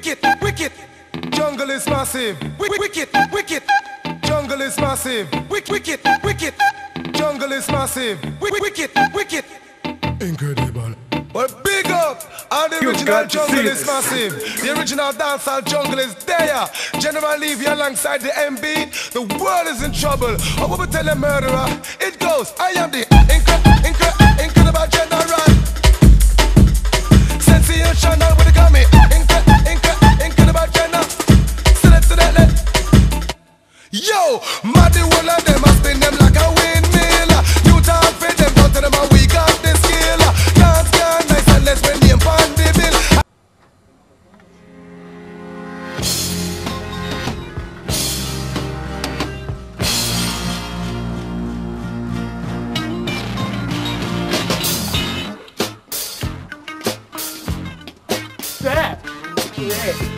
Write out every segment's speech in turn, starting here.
wicked, wicked. Jungle is massive. Wicked, wicked. Jungle is massive. Wicked, wicked. Jungle is massive. Wicked, wicked. Incredible. But big up! All the original jungle is massive. The original dancehall jungle is there. General Levy alongside the MB. The world is in trouble. I will tell a murderer. It goes. I am the incredible general. Sensational with the gummy. Incredible general. Yo, mad the whole of them. I spin them like a windmill. You talk for them, don't tell them how we got the skill. Dance can nice and let's bring them on the bill. Yeah.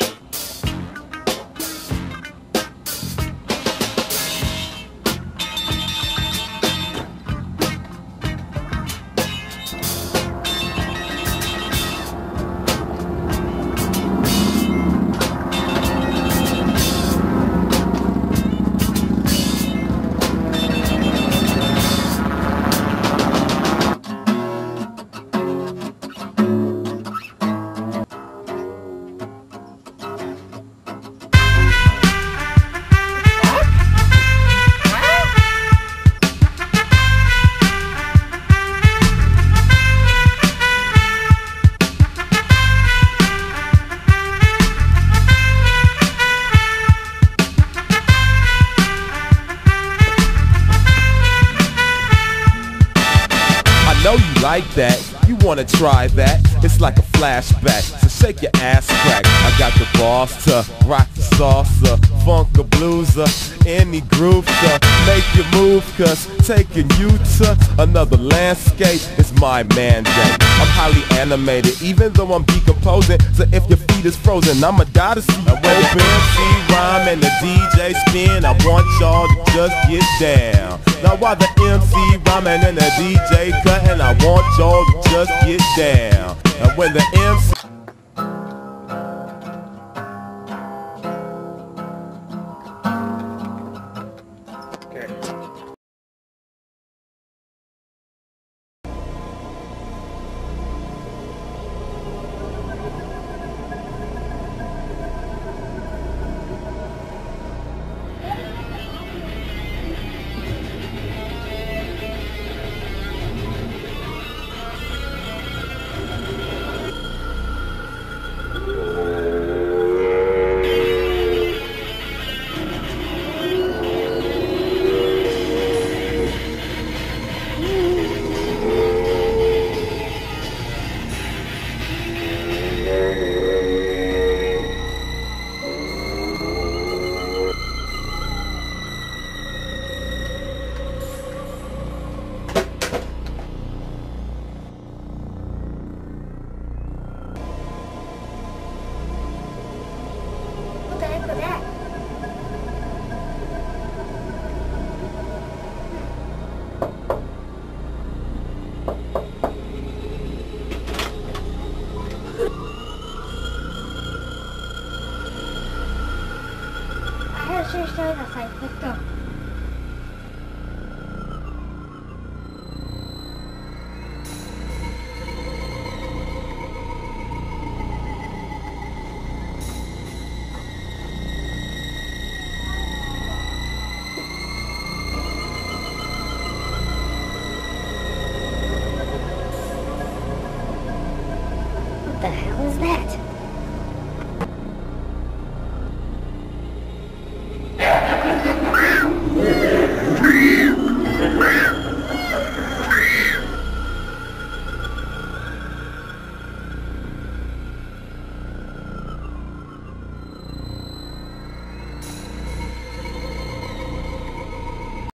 Know you like that, you wanna try that. It's like a flashback, so shake your ass crack. I got the boss to rock the salsa, funk a blueser, any groove to make you move. Cause taking you to another landscape is my mandate. I'm highly animated, even though I'm decomposing. So if your feet is frozen, I'ma die to see you open. MC rhyme and the DJ spin, I want y'all to just get down. Now while the MC rhyming and the DJ cutting, I want y'all to just get down. And when the MC What the hell is that?